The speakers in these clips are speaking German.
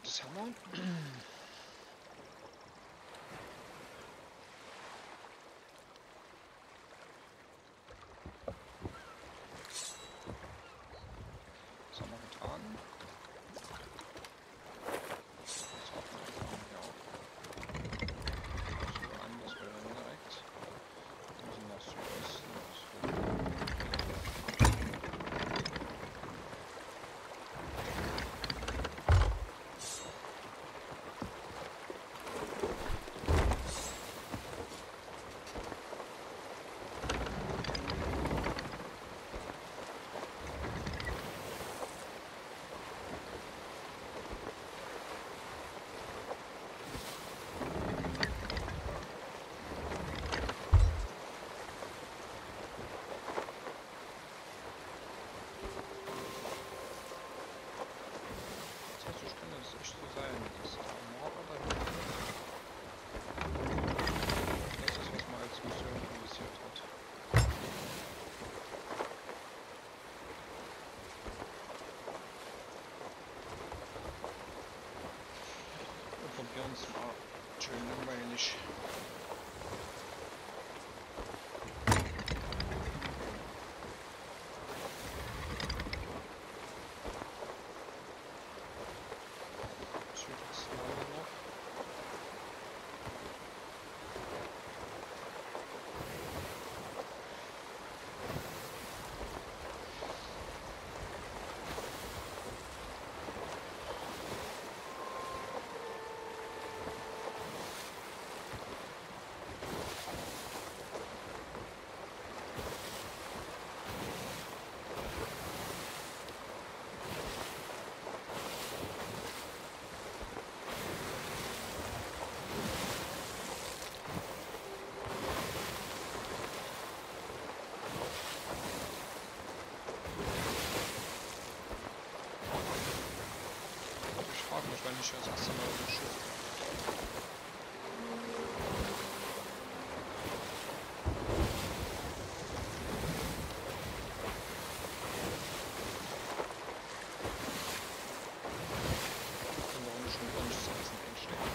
Was haben wir? Was haben wir getan? Das hat man getan, ja. So anders wäre dann direkt. Wir müssen nach Südosten. Tatsächlich kann das echt so sein, dass der Maurer da hinten das ist, was man als Mission analysiert hat. Wir probieren es mal. Schön langweilig. Südosten haben wir noch. Ich frage mich, wann ich das erste Mal so Schiff. Und warum ich schon ordentlich zu essen einstecken.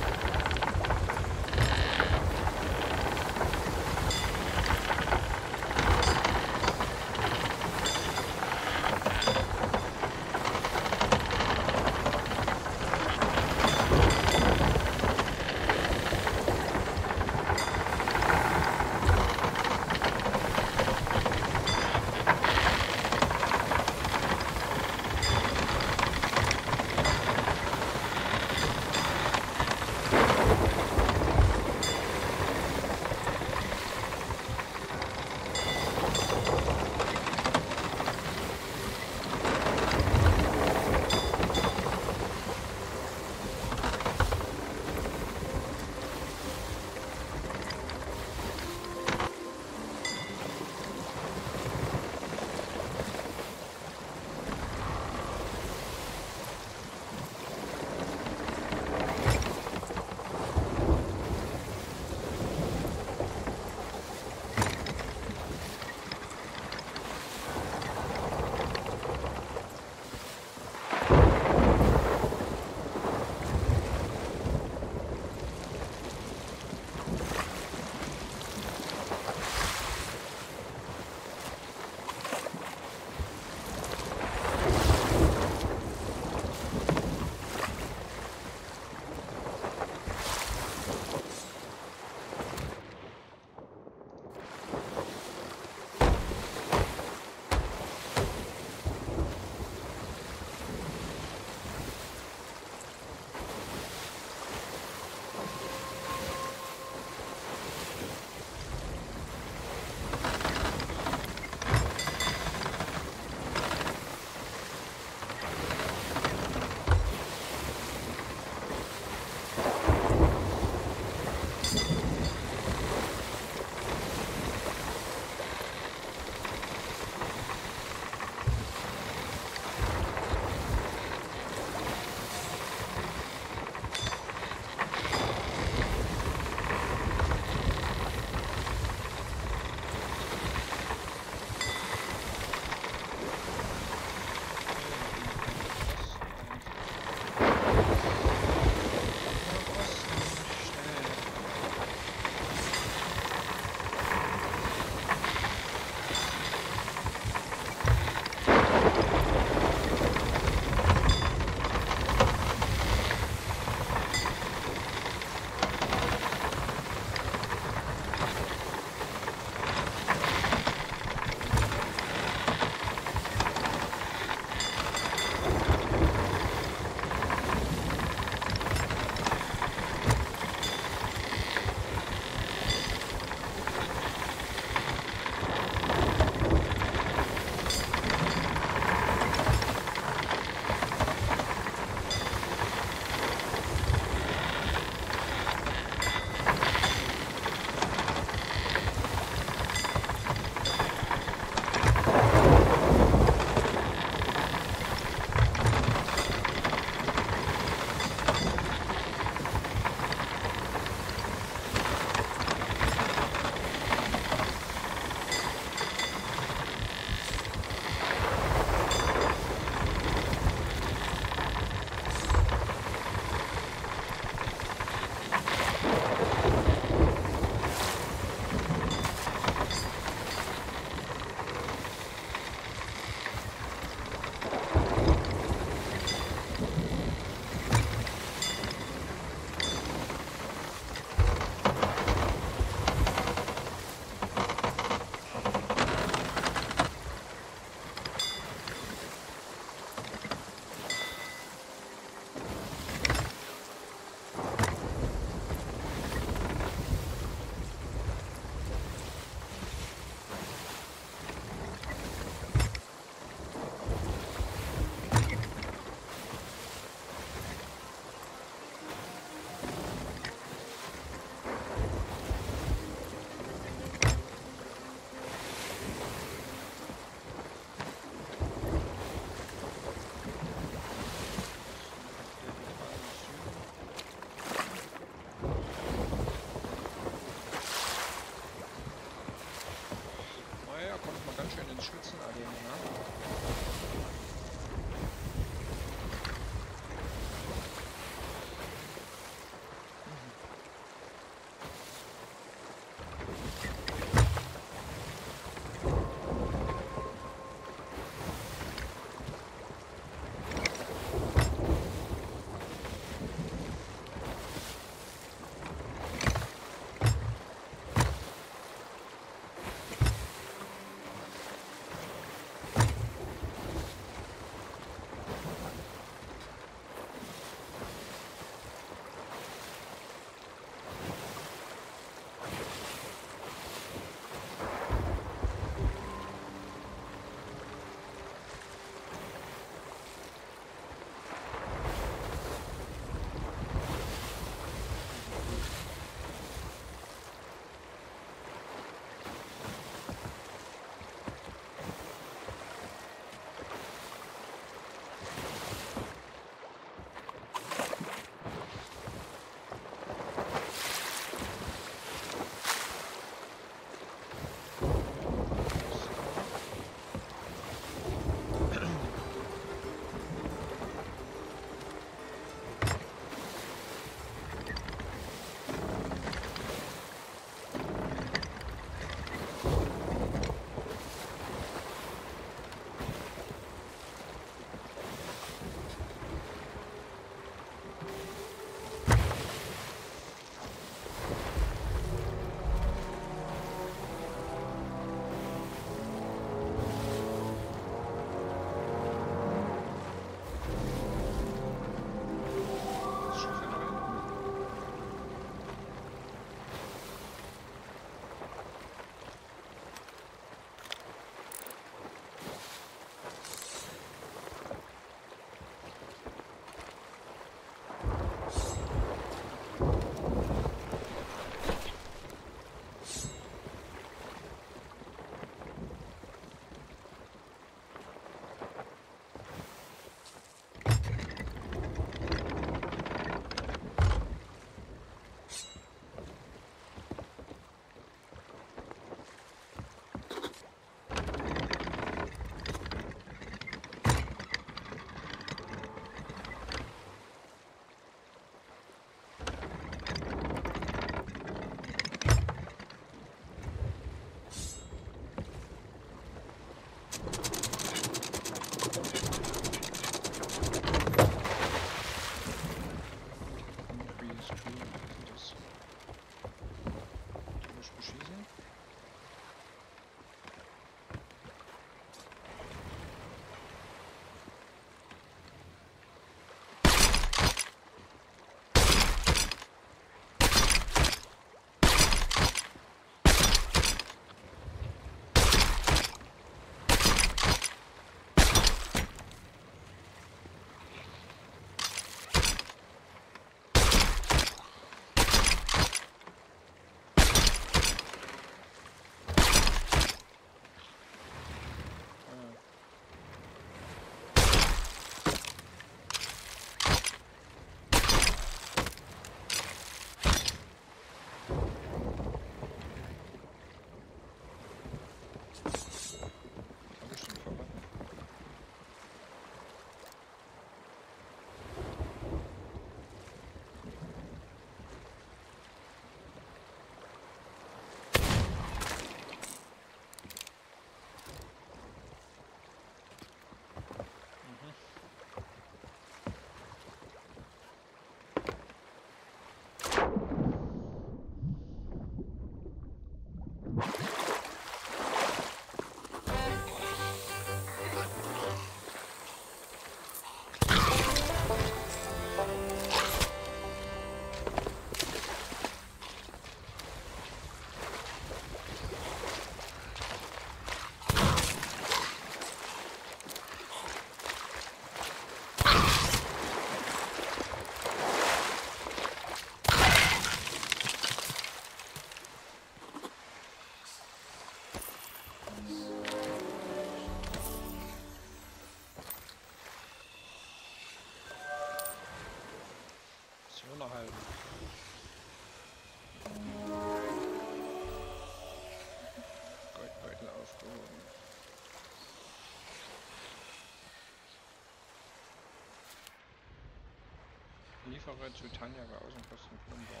Liefere zu Tanja bei Außenposten Plumber.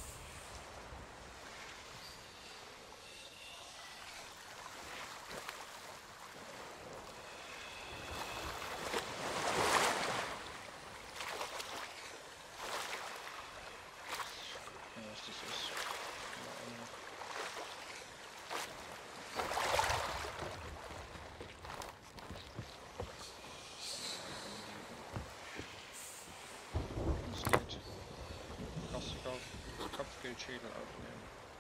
Ja, was das ist. Keine Ahnung. Es geht. Klassiker, Kopfgeldschädel aufnehmen.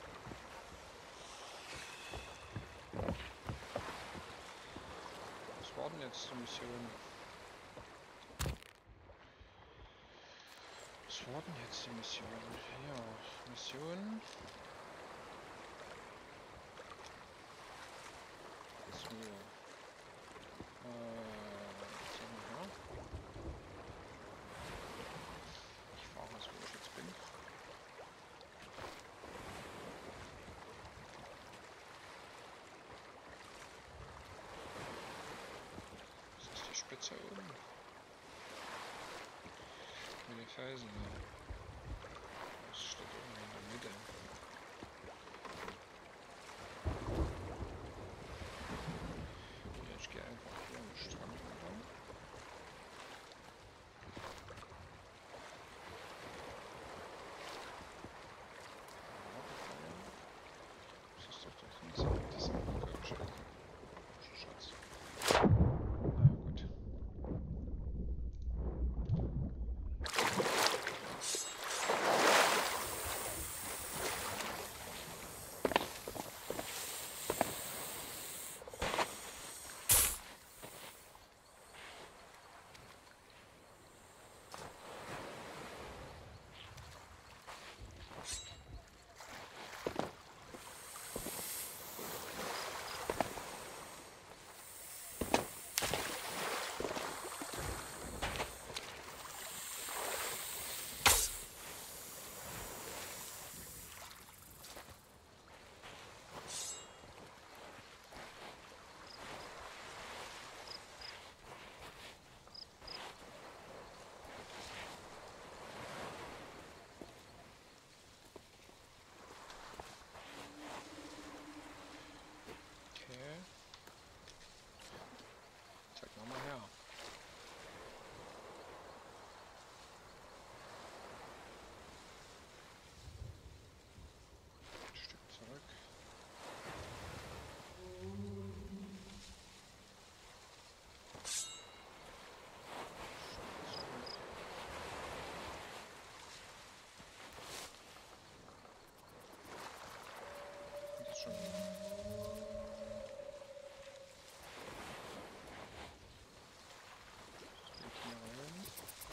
Was war denn jetzt die Mission? Was war denn jetzt die Mission? Ja, Mission. So. Was haben wir hier? Ich fahre es, wo ich jetzt bin. Das ist die Spitze oben. Mit den Felsen. Das steht irgendwo in der Mitte. Ja, ich gehe einfach hier am Strand runter. Das ist doch der Riese. Das ist ein Kirche. Schatz. Na ja, gut. Okay. Zeig mal her. Ein Stück zurück. Das ist schon. Das geht hier rein.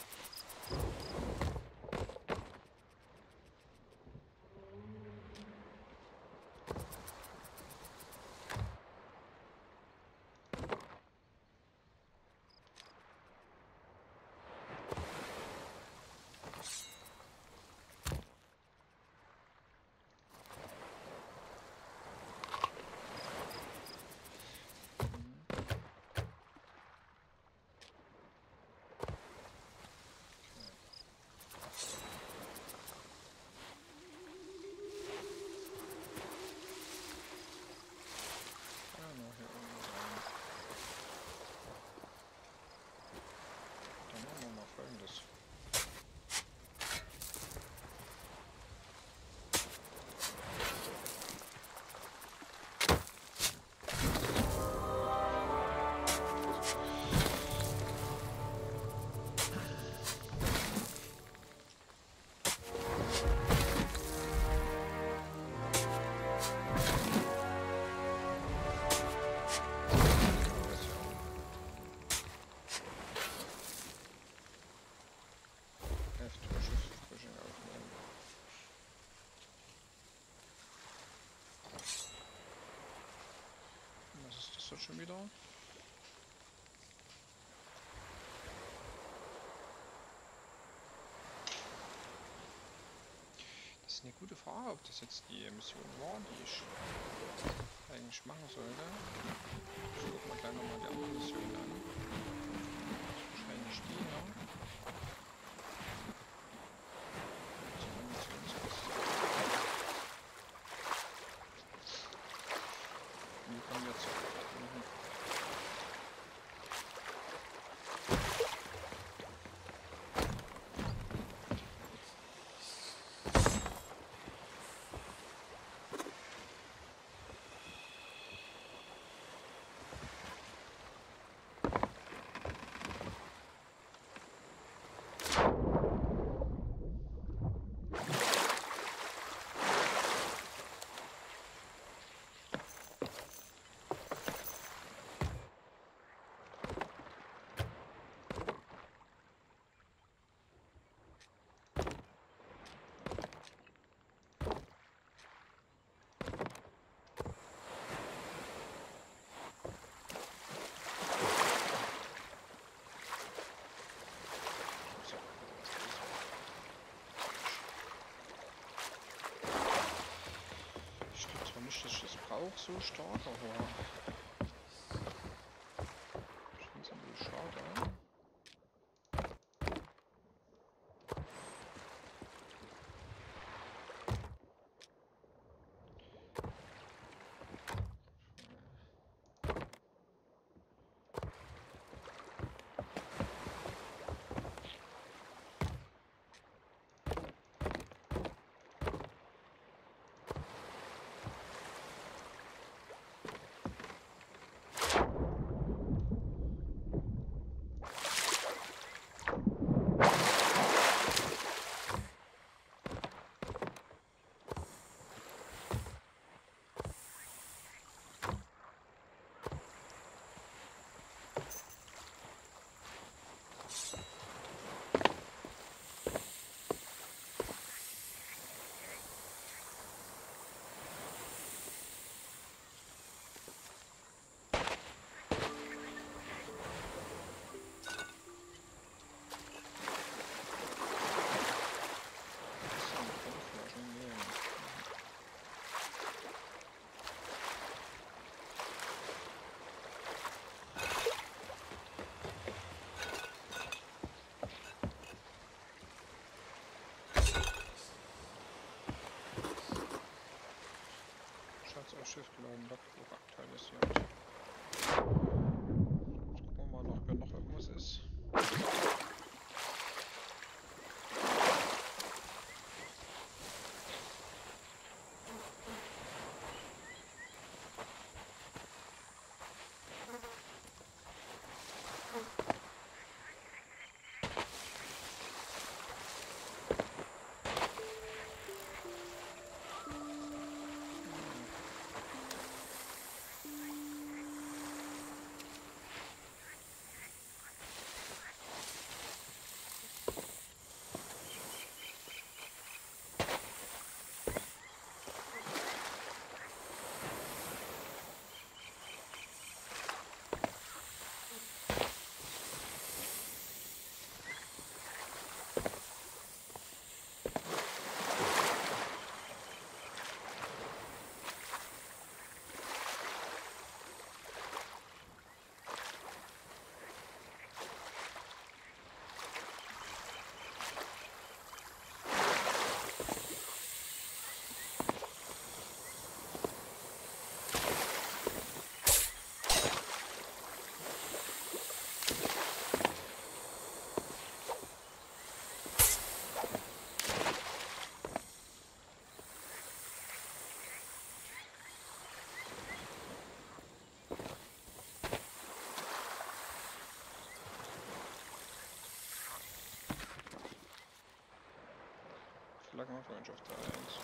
Ja, noch hier irgendwo rein. Dann machen wir mal Folgendes. Heftschiff-Frisching aufnehmen. Was ist das jetzt schon wieder? Das ist eine gute Frage, ob das jetzt die Mission war, die ich eigentlich machen sollte. Ich gucke mal gleich nochmal die andere Mission an. Wahrscheinlich die, ja. jetzt. Mhm. Ich glaube zwar nicht, dass ich das brauche, so stark, aber ich finde es ein bisschen schade. Schatz auf Schiff geladen, Logbuch aktualisiert. Jetzt gucken wir mal noch, ob hier noch irgendwas ist. Flaggenfreundschaft 1.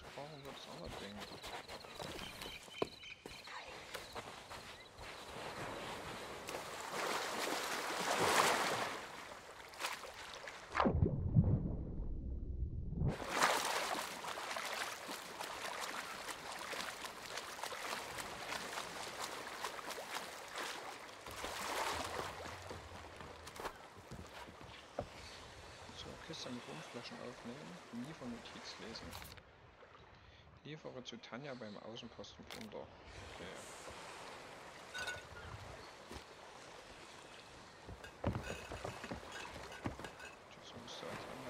brauchen wir das andere Ding. Kiste mit Rumflaschen aufnehmen, Liefernotiz lesen. Liefere zu Tanja beim Außenposten Plunder. Okay. Das müsste Tanja,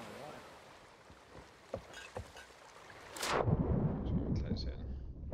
ja. Das werden wir gleich sehen.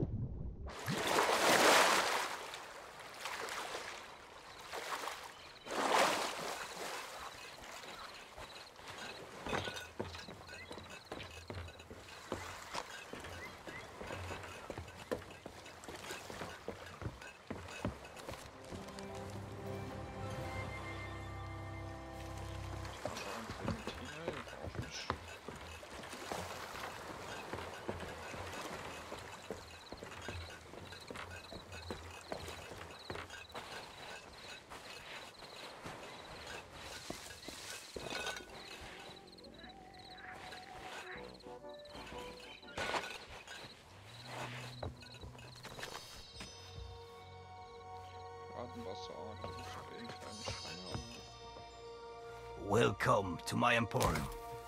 Welcome to my emporium.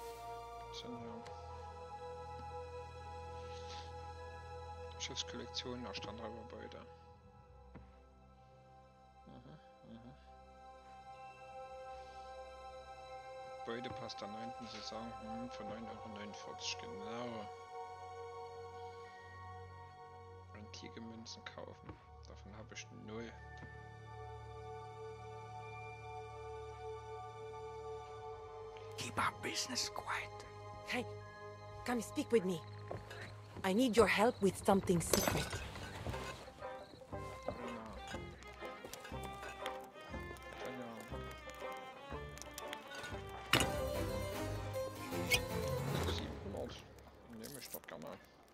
Schiffskollektion aus Standardbeute. Beutepass der 9. Saison für 9,49 €, genau. Antike Münzen kaufen. Davon habe ich 0. Keep our business quiet. Hey, come speak with me. I need your help with something secret. Nehme ich doch gerne.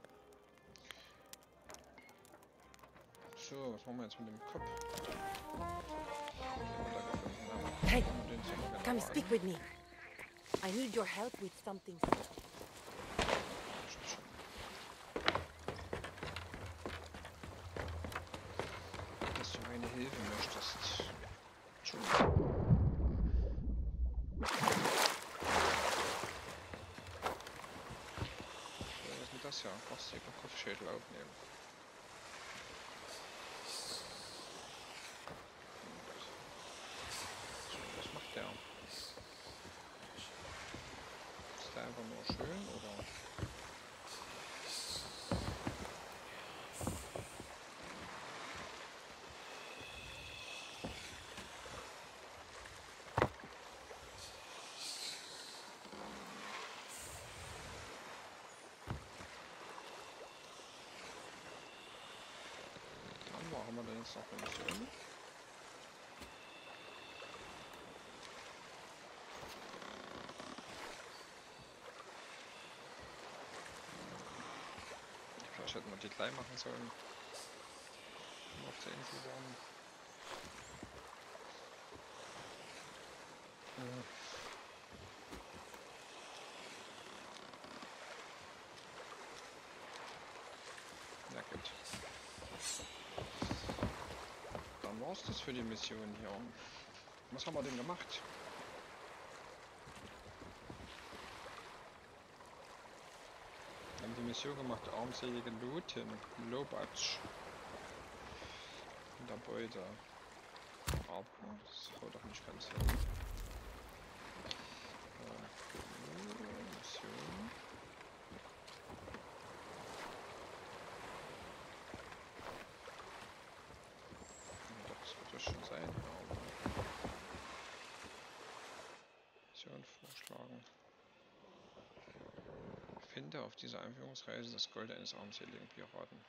So, was machen wir jetzt mit dem Kopf? Hey, come speak with me. I need your help with something secret. Dass du meine Hilfe möchtest. Schon. Was ist denn das ja? Brauchst du hier Kopfschädel aufnehmen? Was macht der? Ist der einfach nur schön oder? Haben wir denn jetzt noch eine Mission? Vielleicht hätten wir die gleich machen sollen. Auf der Insel waren. Ja gut. Dann war's das für die Mission hier. Was haben wir denn gemacht? Wir haben die Mission gemacht, armselige Lotin, Lobatsch. In der Beute. Aber das haut doch nicht ganz hin. Mission. Das wird das schon sein. Mission vorschlagen. Finde auf dieser Einführungsreise das Gold eines armseligen Piraten.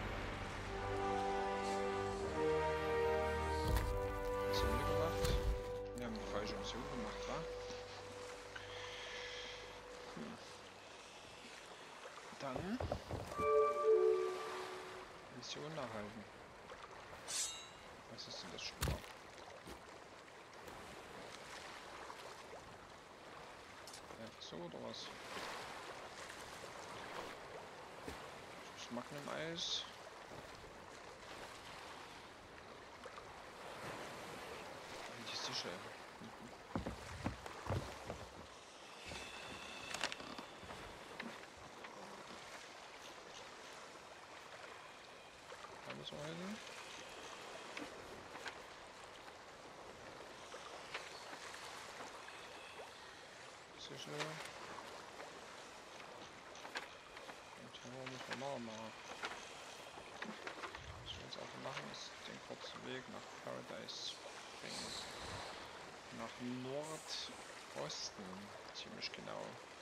Was haben wir gemacht? so oder was? Das Magnum-Eis. Die Sicher. Alles Eisen. Sicher. Und hier muss man mal machen. Was wir jetzt einfach machen, ist den kurzen Weg nach Paradise bringen. Nach Nordosten, ziemlich genau.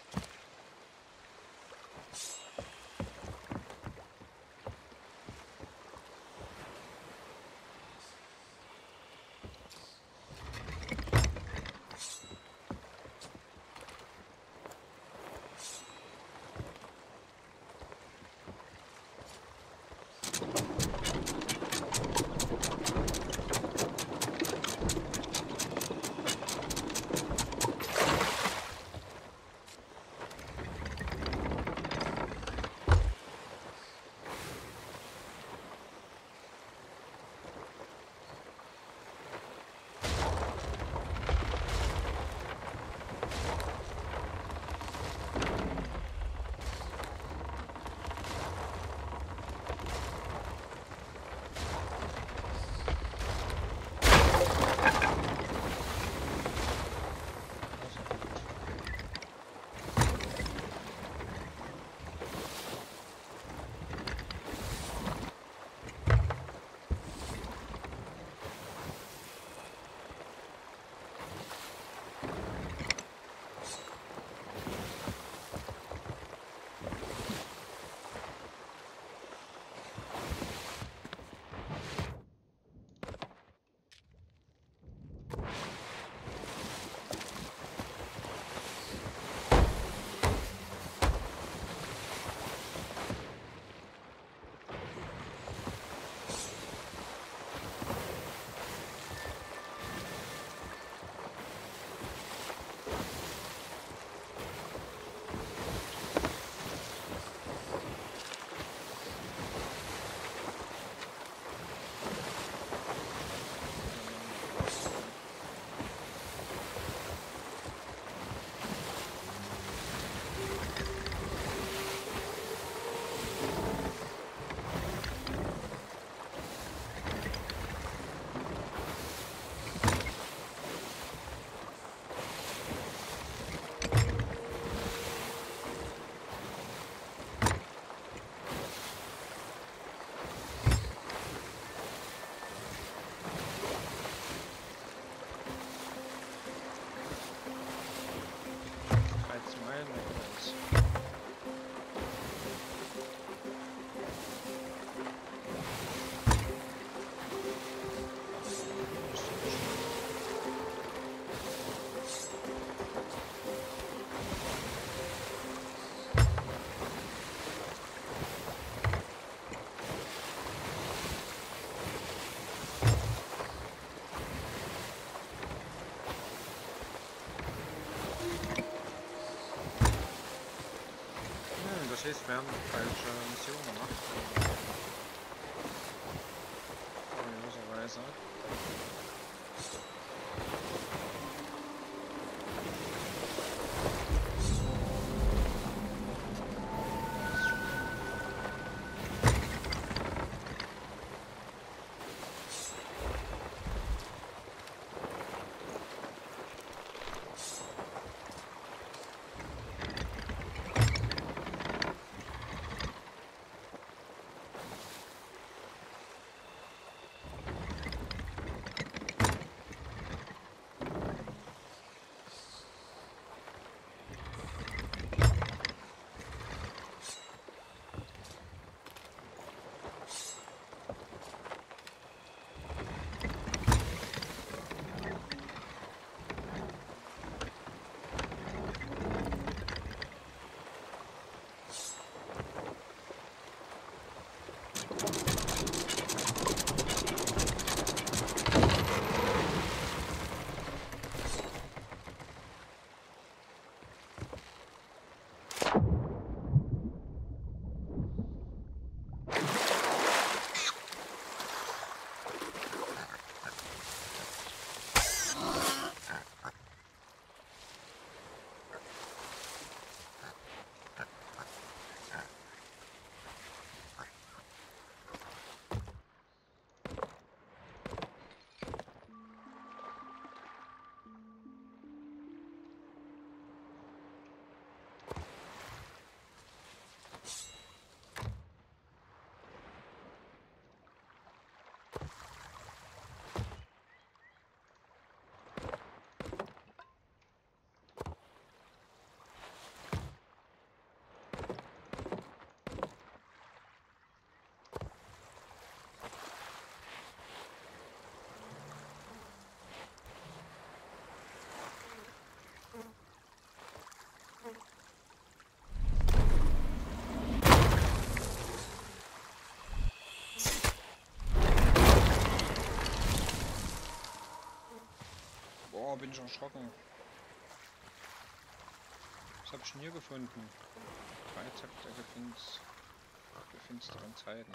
Verstehst, wir haben falsche Mission gemacht. Kurioserweise. Oh, bin ich erschrocken. Was habe ich denn hier gefunden? Rezept der finsteren Zeiten.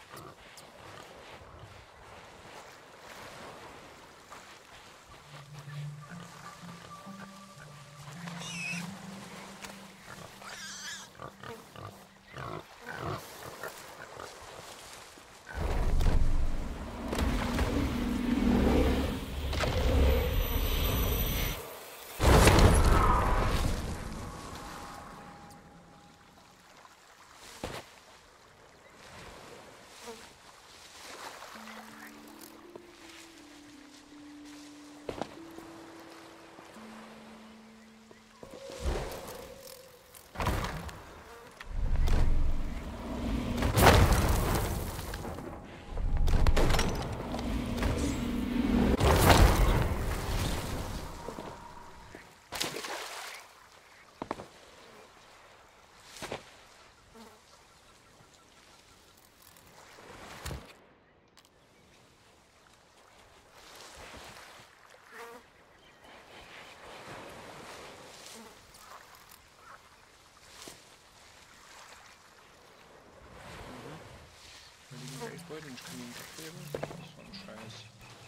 Geldbeutel, ich kann ihn weggeben. Das ist so ein Scheiß.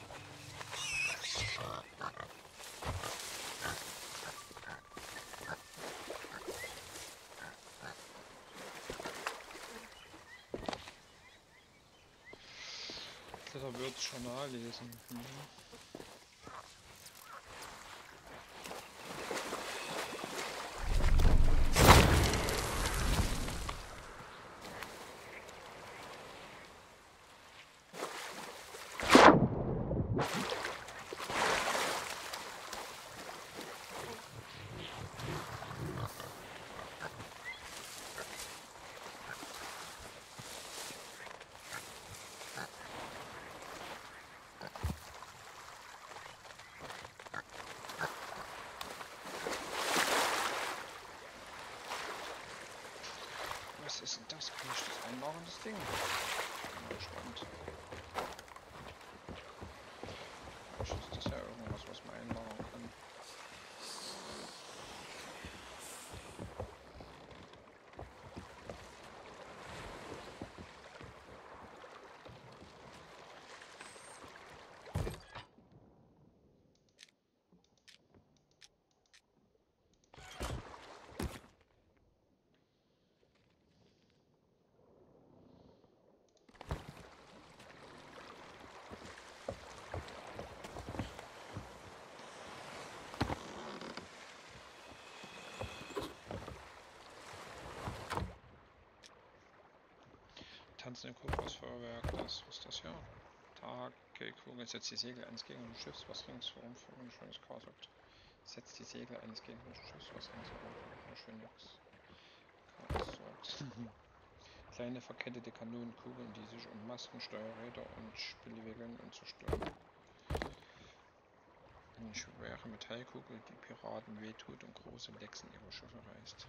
Das wird Journal lesen. Was ist denn das? Kann ich das einbauen, das Ding? Bin mal gespannt. Vielleicht ist das ja irgendwas, was man einbauen kann. Tanzende Kokosfeuerwerk, das, was ist das hier? Tagelkugel, setzt die Segel eines gegnerischen Schiffs, was ringsherum für ein schönes Chaos sorgt. Setzt die Segel eines gegnerischen Schiffs, was ringsherum für ein schönes Chaos sorgt. Kleine verkettete Kanonenkugeln, die sich um Masten, Steuerräder und Spille wickeln und zerstören. Eine schwere Metallkugel, die Piraten wehtut und große Lecks in ihre Schiffe reißt.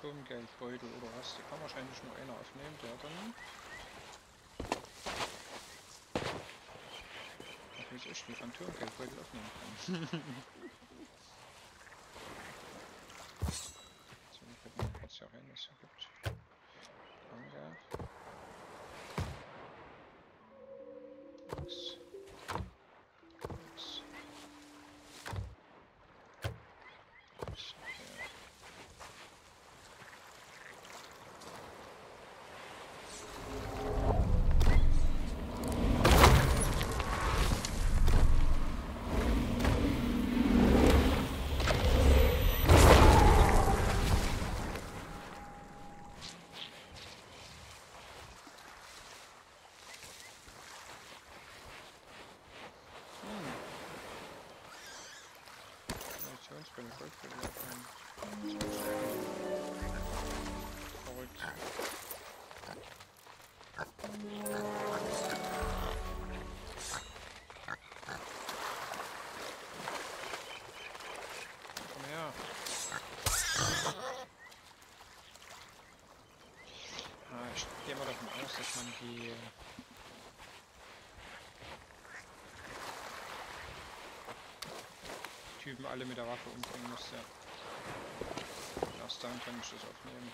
Phantomgeldbeutel oder was? Die kann wahrscheinlich nur einer aufnehmen, der dann. Ach, wie ich die Phantomgeldbeutel aufnehmen kann. So, wir gucken mal kurz hier rein, was es hier gibt. Danke. Nix. Nix. Nix. Okay. Munitionsbälle, Goldbälle aufnehmen. Verrückt. Komm her. Ich gehe mal davon aus, dass man die Typen alle mit der Waffe umbringen müsste. Erst dann kann ich das aufnehmen.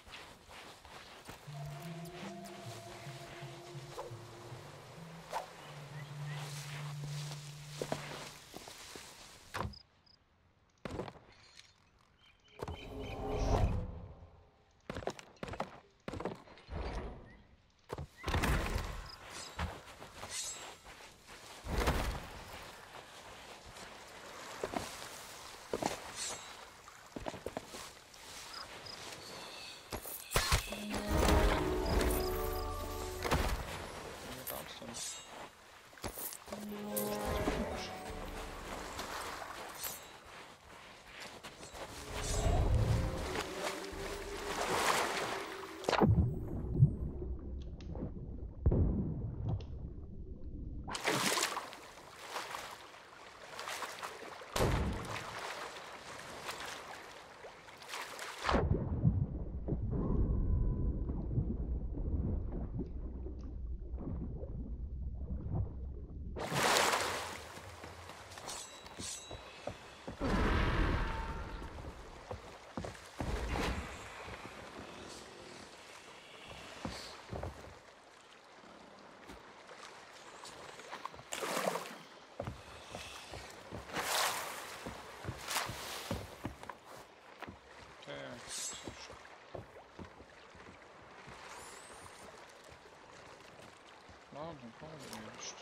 Dann kommen wir nicht.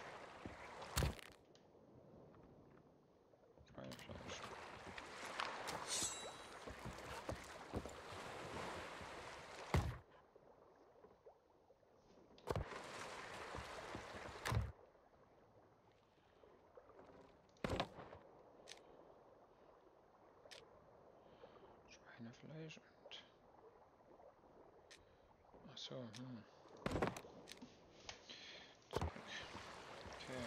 Kein Fleisch. Schweinefleisch und... Ach so, Okay.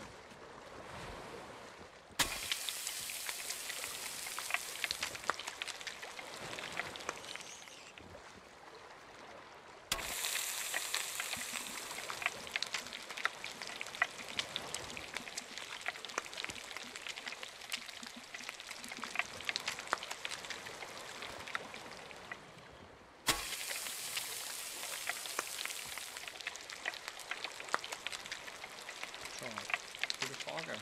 So, gute Frage.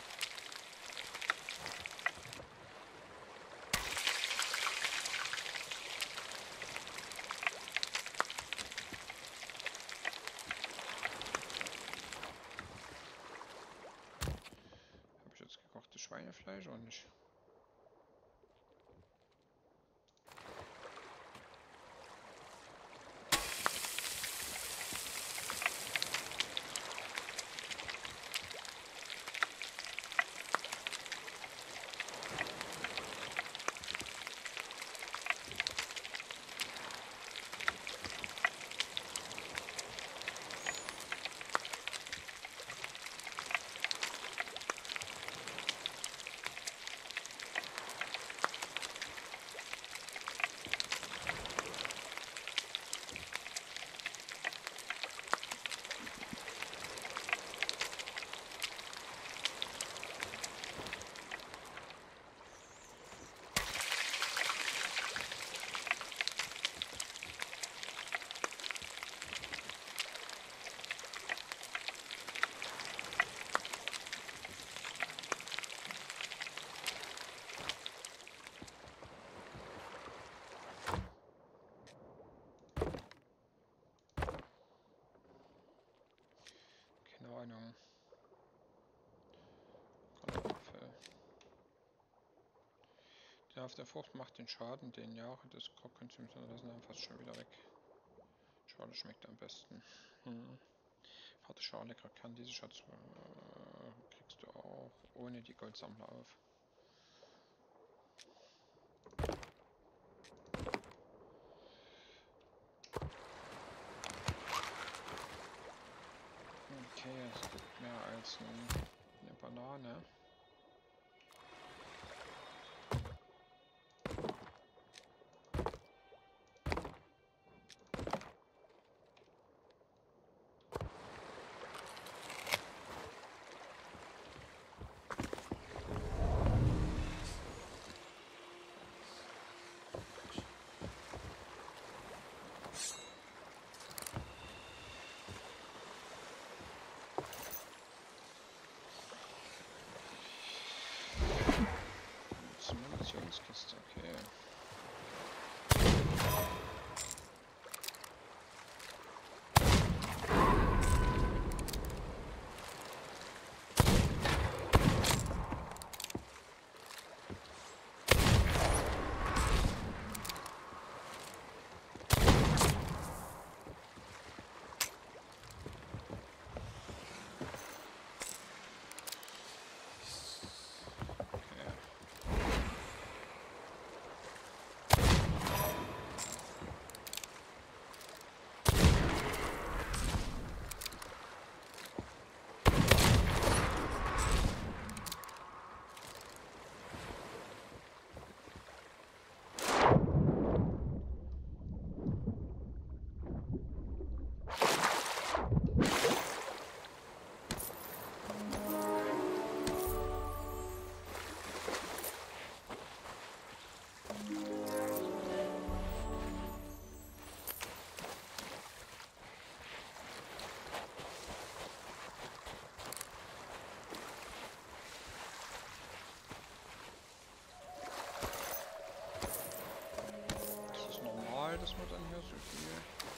Habe ich jetzt gekochtes Schweinefleisch oder nicht? Ja, auf der Frucht macht den Schaden, den Jahre des Krog-Konsums unterlassen haben, fast schon wieder weg. Schale schmeckt am besten. Harte Schale kann diese Schatz kriegst du auch ohne die Goldsammler auf. Okay, es gibt mehr als eine Banane. Munitionskiste, okay. Dass man dann hier so viel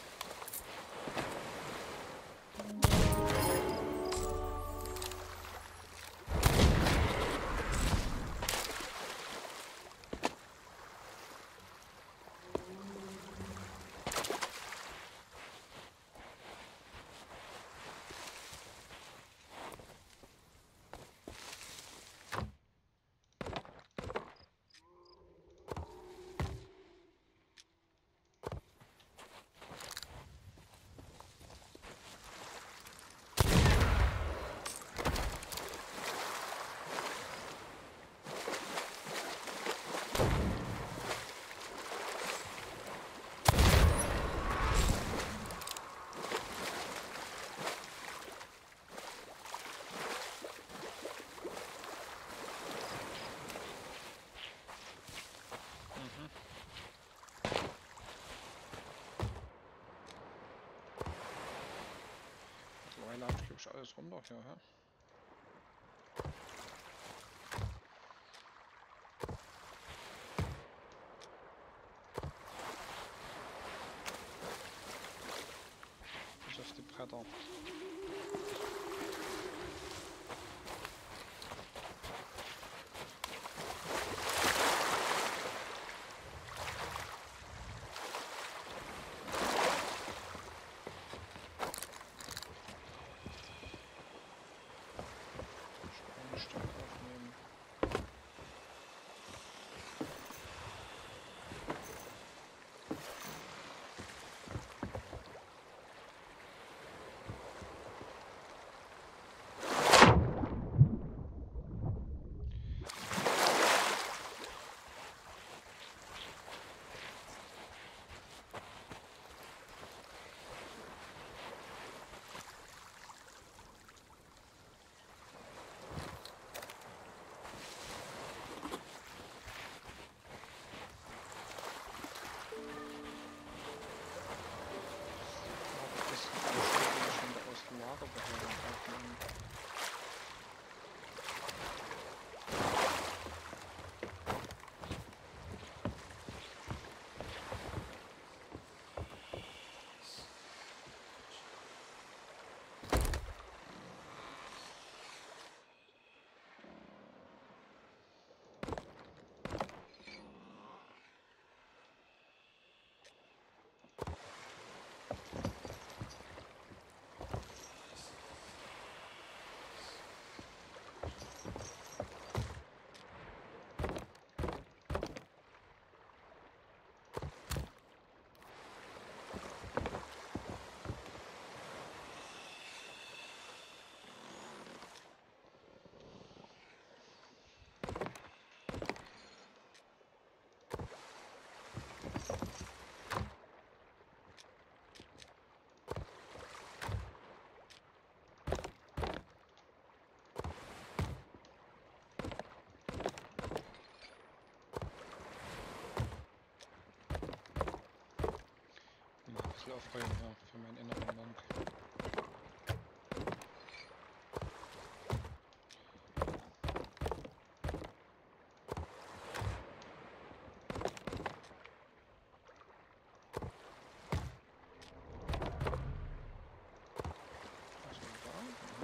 alles rum doch, ja. Bis auf die Bretter. bisschen aufräumen hier für meinen inneren Monk. Also da.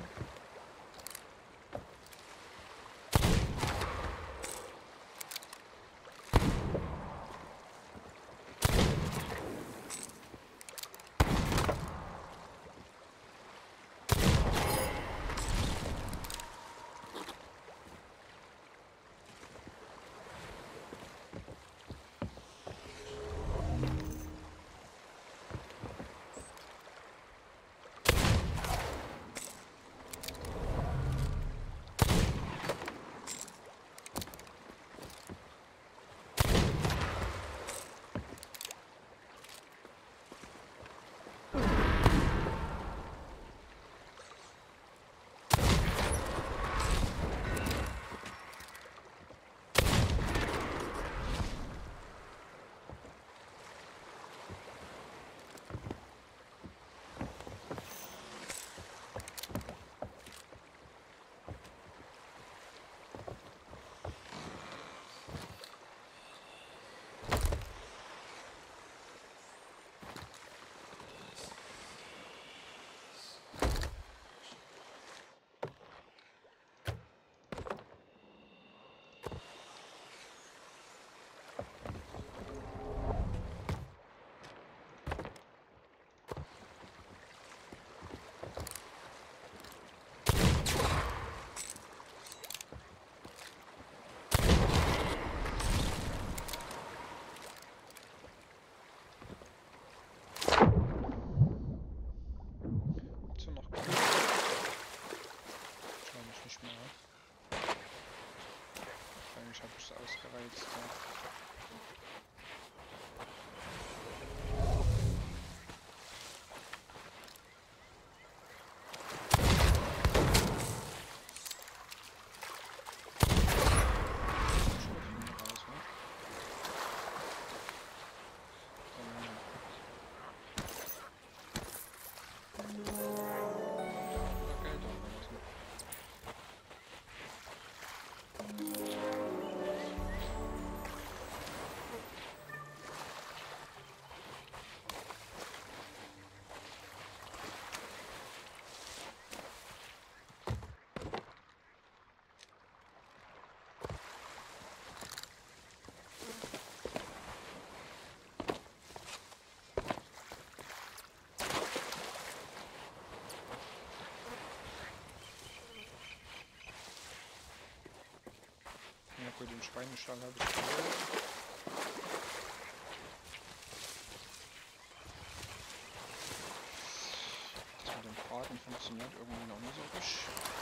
So noch gut. Wahrscheinlich nicht mehr. Wahrscheinlich habe ich es ausgereizt. Ja. Ja gut, den Schweinestall habe ich geholt. Das mit dem Braten funktioniert irgendwie noch nicht so richtig.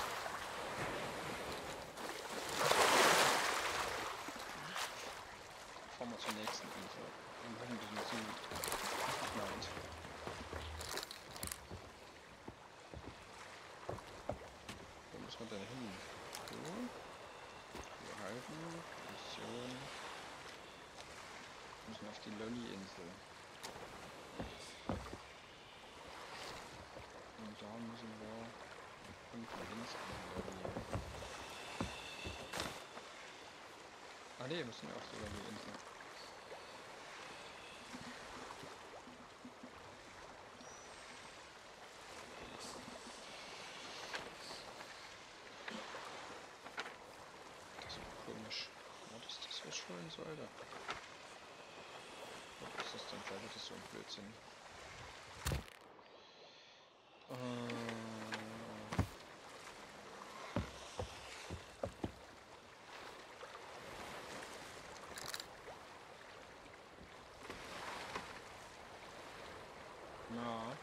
Fahren wir zur nächsten Insel. Und hoffentlich noch sie meint. Wo müssen wir denn hin? So. Wir halten. Mission. Wir müssen auf die Lolly-Insel. Und da müssen wir unten links an die Lolly. Ah ne, müssen wir auf die Lolly-Insel. Komisch. Ja, dass das was holen sollte. Was ist das denn? Vielleicht ist das so ein Blödsinn. Na.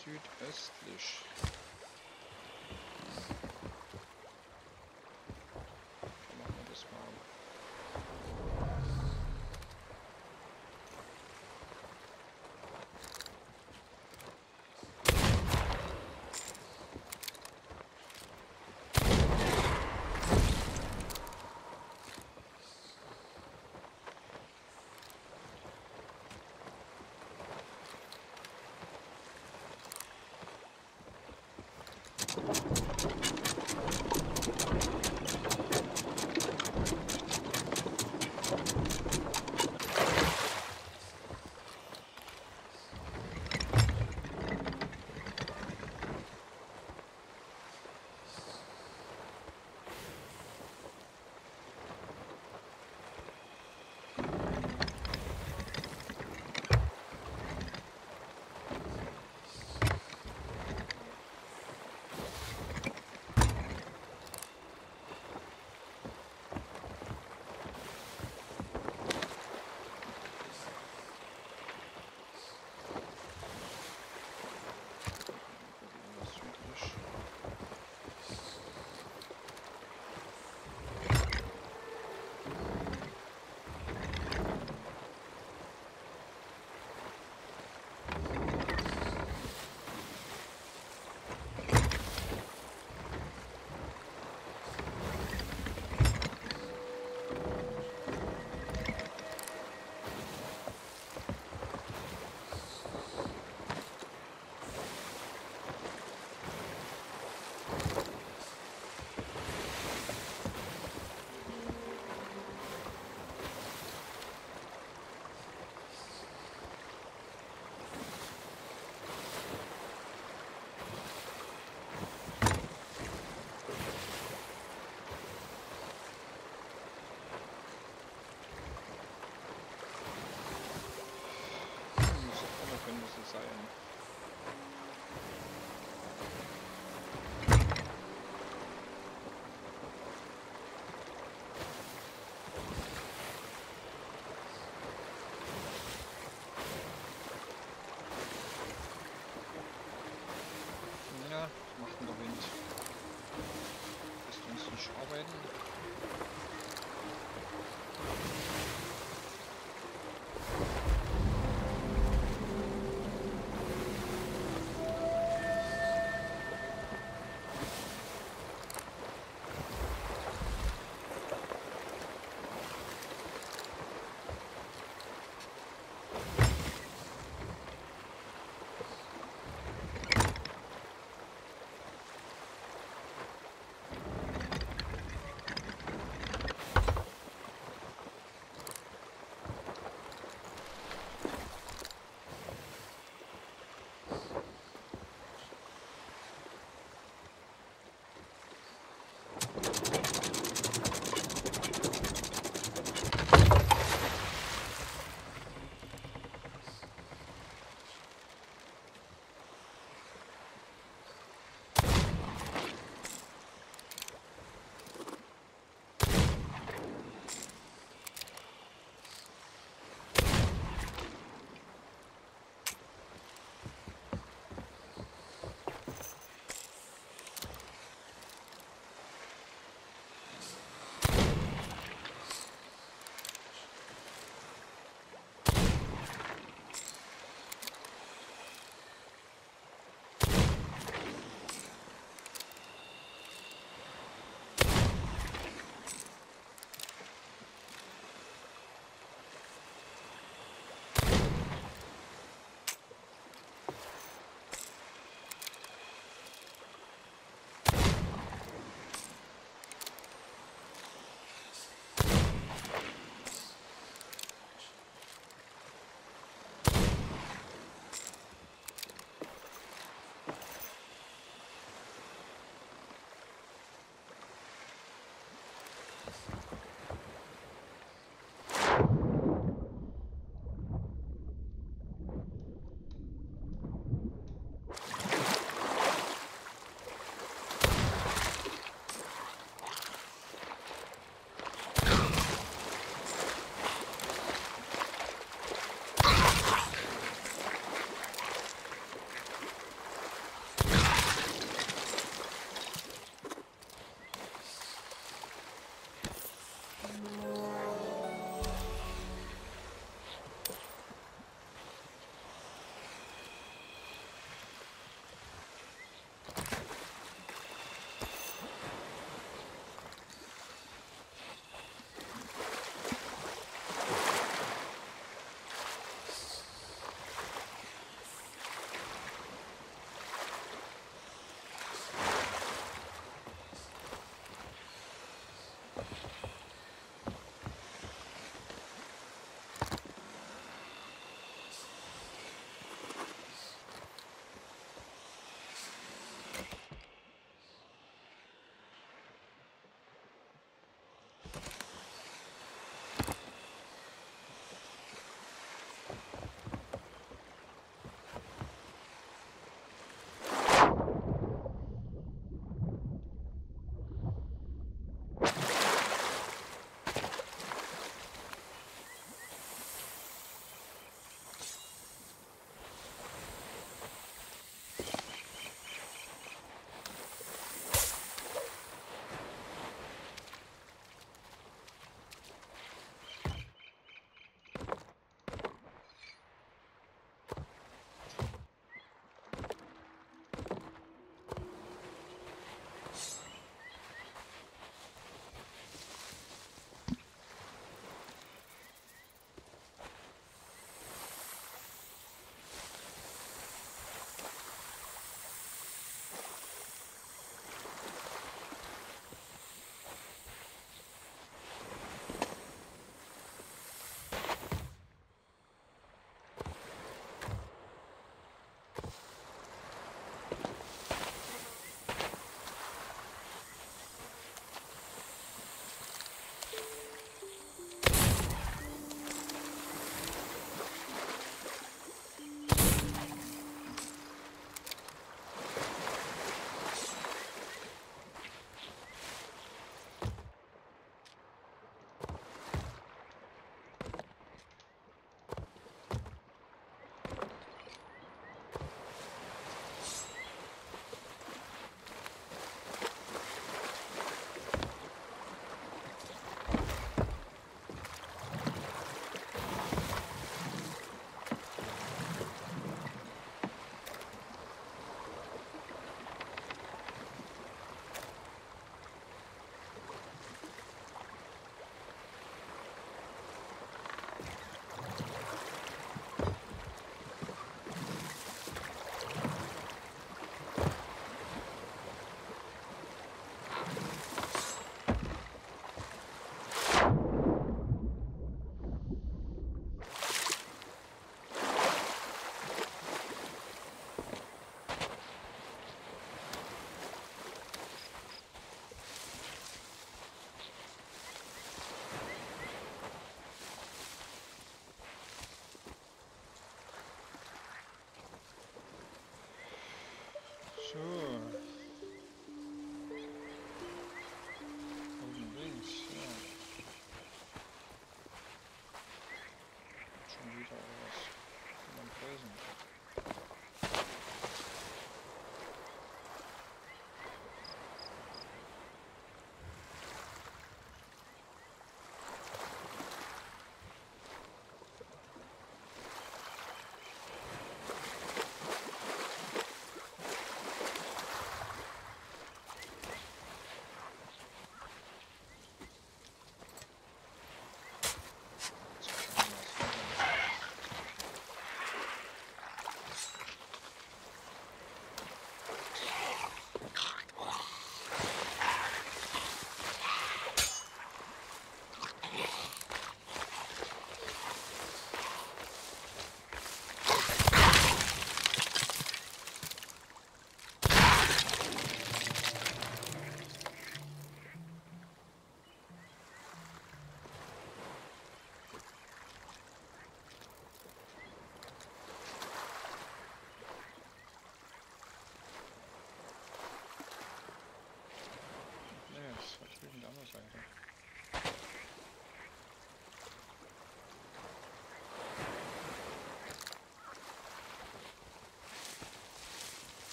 südöstlich. Dann machen wir das mal. Sein. Ja, macht der Wind. Lässt uns nicht arbeiten.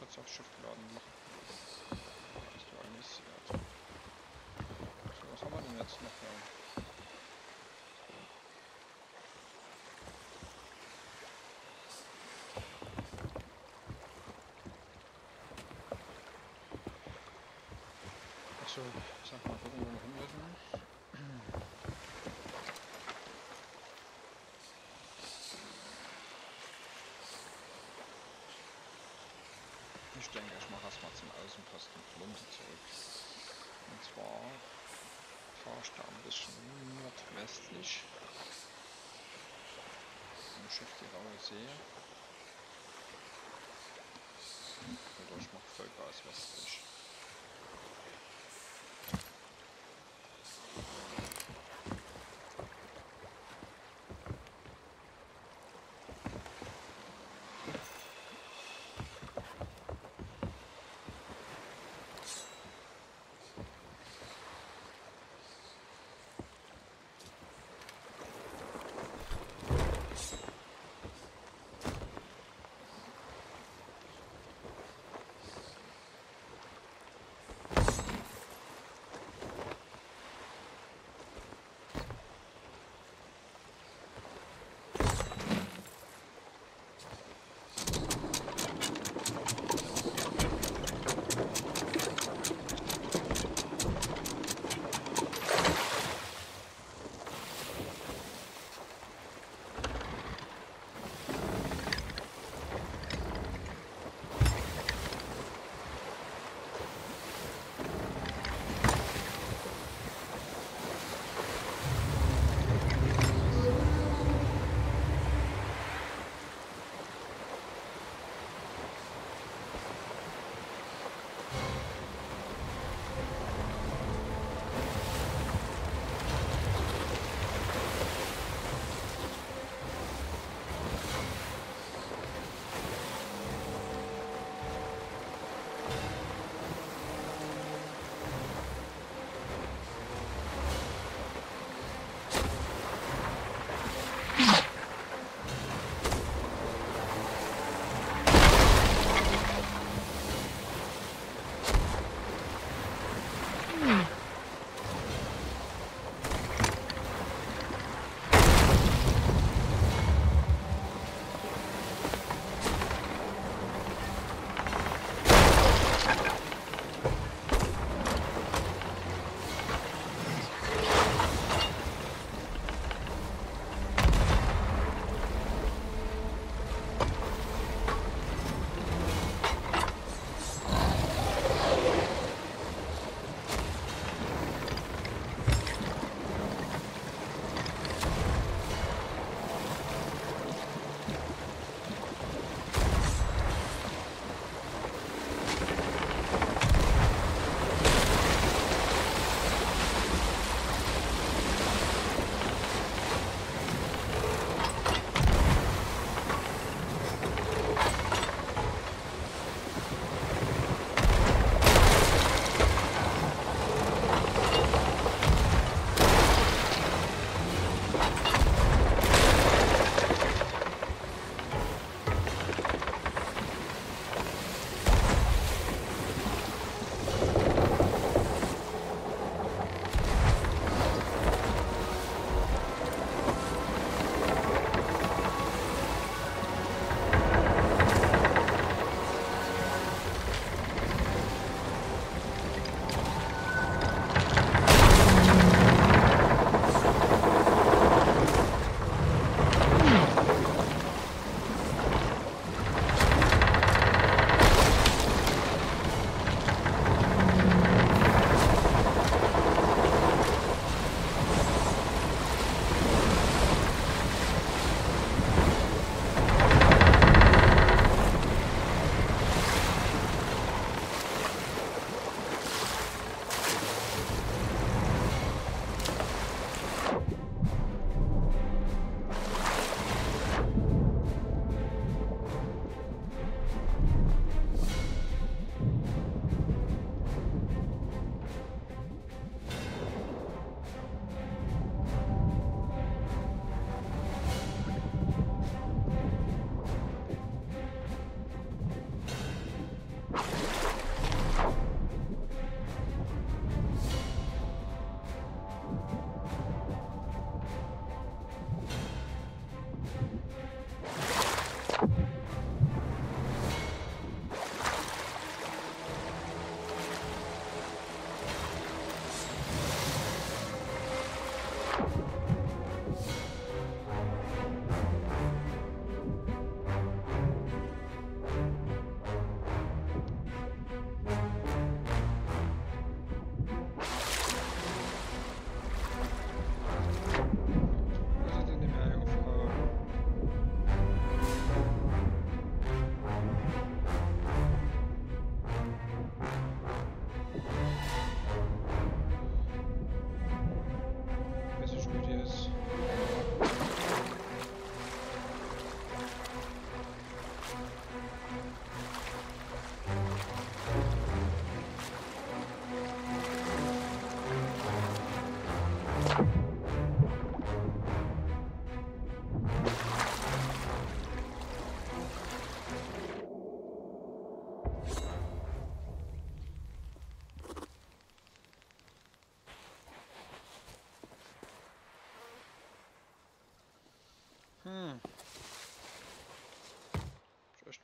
jetzt aufs Schiff geladen liegen. Bist du analysiert. So, was haben wir denn jetzt noch? Ja. Achso, sag mal, gucken, wo wir hin müssen. Ich denke, ich mache erstmal zum Außenposten Flunte zurück. Und zwar fahre ich da ein bisschen nordwestlich. Im Schiff die Raue See. Oder ich mache Vollgas westlich.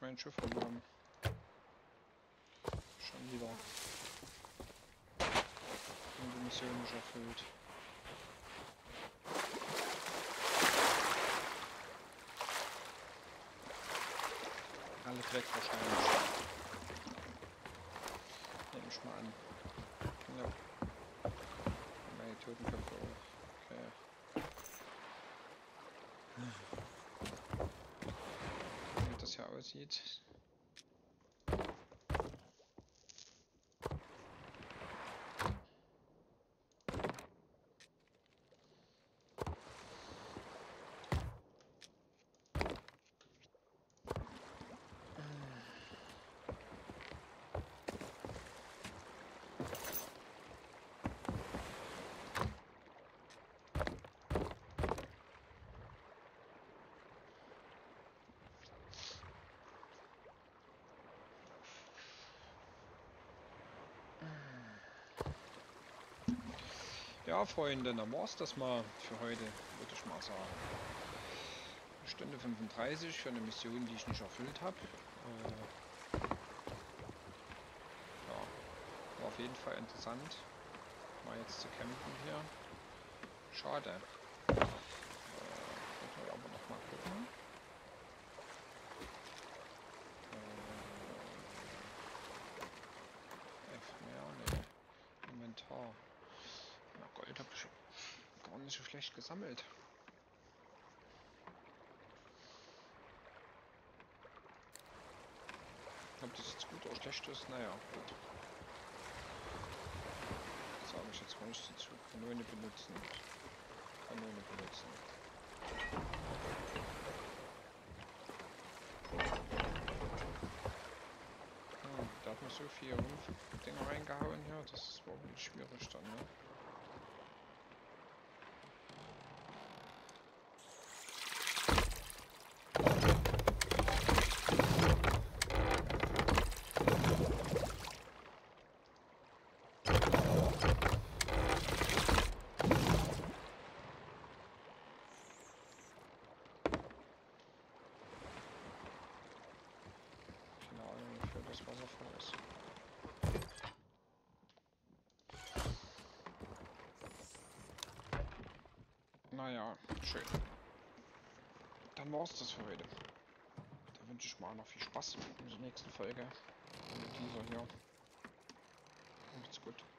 mein Schiff verloren. Schon wieder. Und die Mission nicht erfüllt. Alles weg wahrscheinlich. Nehme ich mal an. Ja. Meine Totenköpfe auch. Okay. Wie das hier aussieht. Ja, Freunde, dann war's das mal für heute, würde ich mal sagen. Eine Stunde 35 für eine Mission, die ich nicht erfüllt habe. Ja, war auf jeden Fall interessant, mal jetzt zu campen hier. Schade. Müssen wir aber noch mal gucken. Mehr, nee. Inventar. Ja, Gold habe ich gar nicht so schlecht gesammelt. Ob das jetzt gut oder schlecht ist, naja, gut. Das sage ich jetzt mal nicht dazu. Kanone benutzen. Kanone benutzen. Da hat man so viel Dinger reingehauen hier, das war wirklich schwierig dann, ne? Das Wasser voll ist. Naja, schön. Dann war's das für heute. Da wünsche ich mal noch viel Spaß in der nächsten Folge. Mit dieser hier. Macht's gut.